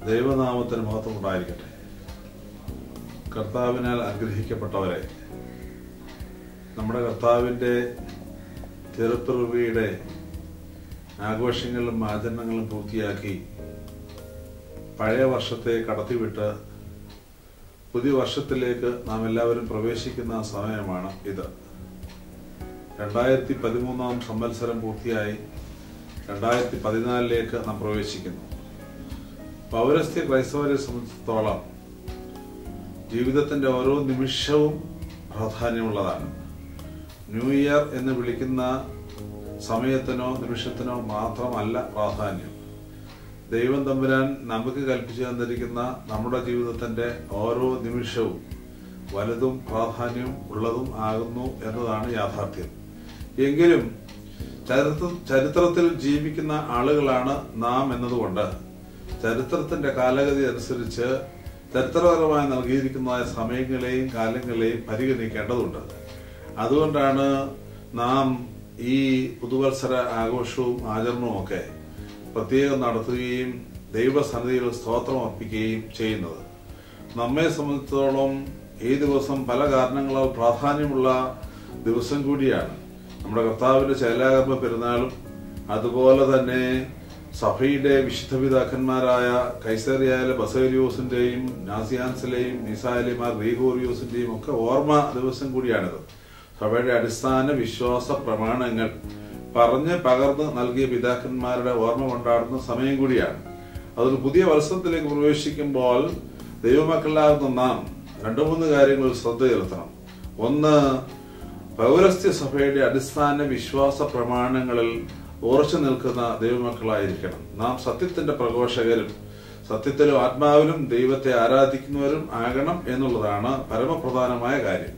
ദൈവനാമത്തിന് മഹത്വം ഉണ്ടായിരിക്കട്ടെ. കർത്താവിനാൽ അനുഗ്രഹിക്കപ്പെട്ടവരെ, നമ്മുടെ കർത്താവിൻ്റെ തിരുപ്പിറവിയുടെ ആഘോഷങ്ങളും ആചരണങ്ങളും പൂർത്തിയാക്കി പഴയ വർഷത്തെ കടത്തിവിട്ട് പുതിയ വർഷത്തിലേക്ക് നാം എല്ലാവരും പ്രവേശിക്കുന്ന സമയമാണ് ഇത്. 2013 സംവത്സരം പൂർത്തിയായി 2014 നാം പ്രവേശിക്കുന്നു. പൗരസ്ത്യ ക്രൈസ്തവരെ സംബന്ധിച്ചിടത്തോളം ജീവിതത്തിന്റെ ഓരോ നിമിഷവും പ്രാധാന്യമുള്ളതാണ്. ന്യൂ ഇയർ എന്ന് വിളിക്കുന്ന സമയത്തിനോ നിമിഷത്തിനോ മാത്രമല്ല പ്രാധാന്യം. ദൈവം തമ്പുരാൻ നമുക്ക് കൽപ്പിച്ചു തന്നിരിക്കുന്ന നമ്മുടെ ജീവിതത്തിന്റെ ഓരോ നിമിഷവും വലുതും പ്രാധാന്യം ഉള്ളതും ആകുന്നു എന്നതാണ് യാഥാർത്ഥ്യം. എങ്കിലും ചരിത്രത്തിൽ ജീവിക്കുന്ന ആളുകളാണ് നാം എന്നതുകൊണ്ട് ചരിത്രത്തിന്റെ കാലഗതി അനുസരിച്ച് ചരിത്രപരമായി നൽകിയിരിക്കുന്നതായ സമയങ്ങളെയും കാലങ്ങളെയും പരിഗണിക്കേണ്ടതുണ്ട്. അതുകൊണ്ടാണ് നാം ഈ പുതുവത്സര ആഘോഷവും ആചരണവും ഒക്കെ പ്രത്യേകം നടത്തുകയും ദൈവസന്നിധിയിൽ സ്തോത്രം അർപ്പിക്കുകയും ചെയ്യുന്നത്. നമ്മെ സംബന്ധിച്ചിടത്തോളം ഈ ദിവസം പല കാരണങ്ങളാൽ പ്രാധാന്യമുള്ള ദിവസം കൂടിയാണ്. നമ്മുടെ കർത്താവിന്റെ ശൈലാകർമ്മ പെരുന്നാളും അതുപോലെ തന്നെ സഭയുടെ വിശുദ്ധ പിതാക്കന്മാരായ കൈസറിയായ ബസേലിയോസിന്റെയും നാസിയാൻസിലെയും നിസാലിമാർ റീഗോറിയോസിന്റെയും ഒക്കെ ഓർമ്മ ദിവസം കൂടിയാണിത്. സഭയുടെ അടിസ്ഥാന വിശ്വാസ പ്രമാണങ്ങൾ പറഞ്ഞ് പകർന്ന് നൽകിയ പിതാക്കന്മാരുടെ ഓർമ്മ കൊണ്ടാടുന്ന സമയം കൂടിയാണ്. അതൊരു പുതിയ വർഷത്തിലേക്ക് പ്രവേശിക്കുമ്പോൾ ദൈവമക്കളാകുന്ന നാം 2-3 കാര്യങ്ങളിൽ ശ്രദ്ധ ചെലുത്തണം. ഒന്ന്, പൗരസ്ത്യ സഭയുടെ അടിസ്ഥാന വിശ്വാസ പ്രമാണങ്ങളിൽ ഉറച്ചു നിൽക്കുന്ന ദൈവമക്കളായിരിക്കണം. നാം സത്യത്തിന്റെ പ്രഘോഷകരും സത്യത്തിലും ആത്മാവിലും ദൈവത്തെ ആരാധിക്കുന്നവരും ആകണം എന്നുള്ളതാണ് പരമപ്രധാനമായ കാര്യം.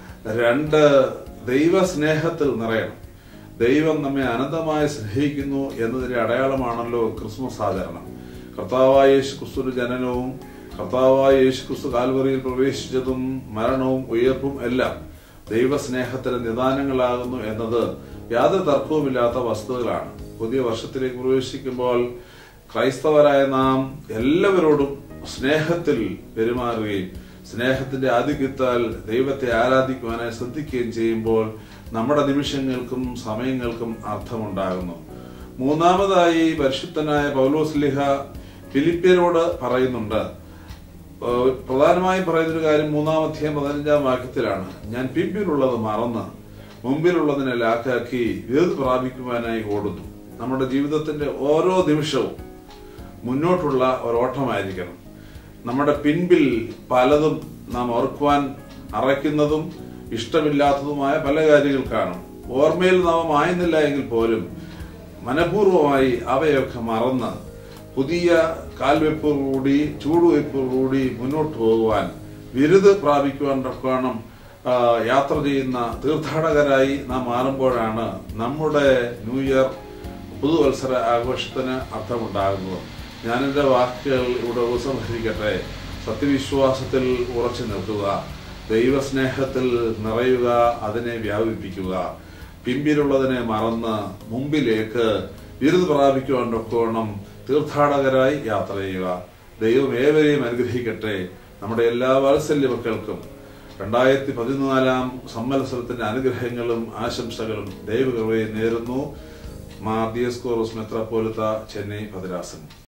2, ദൈവസ്നേഹത്തിൽ നിറയണം. ദൈവം നമ്മെ അനന്തമായി സ്നേഹിക്കുന്നു എന്നതിന്റെ അടയാളമാണല്ലോ ക്രിസ്മസ് ആചരണം. കർത്താവായ യേശു ക്രിസ്തുവിന്റെ ജനനവും കർത്താവായ യേശു ക്രിസ്തു കാൽവറിയിൽ പ്രവേശിച്ചതും മരണവും ഉയർപ്പും എല്ലാം ദൈവസ്നേഹത്തിന്റെ നിദാനങ്ങളാകുന്നു എന്നത് യാതൊരു തർക്കവുമില്ലാത്ത വസ്തുതകളാണ്. പുതിയ വർഷത്തിലേക്ക് പ്രവേശിക്കുമ്പോൾ ക്രൈസ്തവരായ നാം എല്ലാവരോടും സ്നേഹത്തിൽ പെരുമാറുകയും സ്നേഹത്തിന്റെ ആധിക്യത്താൽ ദൈവത്തെ ആരാധിക്കുവാനായി ശ്രദ്ധിക്കുകയും ചെയ്യുമ്പോൾ നമ്മുടെ നിമിഷങ്ങൾക്കും സമയങ്ങൾക്കും അർത്ഥമുണ്ടാകുന്നു. മൂന്നാമതായി പരിശുദ്ധനായ പൗലോസ്ലീഹ ഫിലിപ്പിയരോട് പറയുന്നുണ്ട്. പ്രധാനമായും പറയുന്നൊരു കാര്യം 3-ാം അധ്യായം 15-ാം വാക്യത്തിലാണ്. ഞാൻ പിമ്പിലുള്ളത് മറന്ന് മുമ്പിലുള്ളതിനെ ലാക്കാക്കി വേദ് പ്രാപിക്കുവാനായി ഓടുന്നു. നമ്മുടെ ജീവിതത്തിന്റെ ഓരോ നിമിഷവും മുന്നോട്ടുള്ള ഒരോട്ടമായിരിക്കണം. നമ്മുടെ പിൻപിൽ പലതും നാം ഓർക്കുവാൻ അറയ്ക്കുന്നതും ഇഷ്ടമില്ലാത്തതുമായ പല കാര്യങ്ങൾ കാണും. ഓർമ്മയിൽ നാം ആയുന്നില്ല എങ്കിൽ പോലും മനഃപൂർവമായി അവയൊക്കെ മറന്ന് പുതിയ കാൽവെപ്പോടുകൂടി ചൂടുവെപ്പോടുകൂടി മുന്നോട്ട് പോകുവാൻ വിരുദ് പ്രാപിക്കുവാൻ തക്കവണ്ണം യാത്ര ചെയ്യുന്ന തീർത്ഥാടകരായി നാം മാറുമ്പോഴാണ് നമ്മുടെ ന്യൂ ഇയർ പുതുവത്സര ആഘോഷത്തിന് അർത്ഥമുണ്ടാകുന്നത്. ഞാനെന്റെ വാക്കുകൾ ഇവിടെ ഉപസംഹരിക്കട്ടെ. സത്യവിശ്വാസത്തിൽ ഉറച്ചു നിൽക്കുക, ദൈവസ്നേഹത്തിൽ നിറയുക, അതിനെ വ്യാപിപ്പിക്കുക, പിമ്പിലുള്ളതിനെ മറന്ന് മുമ്പിലേക്ക് വിരുദ് പ്രാപിക്കുവാൻ തക്കവണ്ണം തീർത്ഥാടകരായി യാത്ര ചെയ്യുക. ദൈവം ഏവരെയും അനുഗ്രഹിക്കട്ടെ. നമ്മുടെ എല്ലാ വാത്സല്യ മക്കൾക്കും 2014 സംവത്സരത്തിന്റെ അനുഗ്രഹങ്ങളും ആശംസകളും ദൈവകൃപയെ നേരുന്നു. മാർ ദിയസ്കോറോസ് മെത്രാപ്പോലിത്ത, ചെന്നൈ, ഭദ്രാസനം.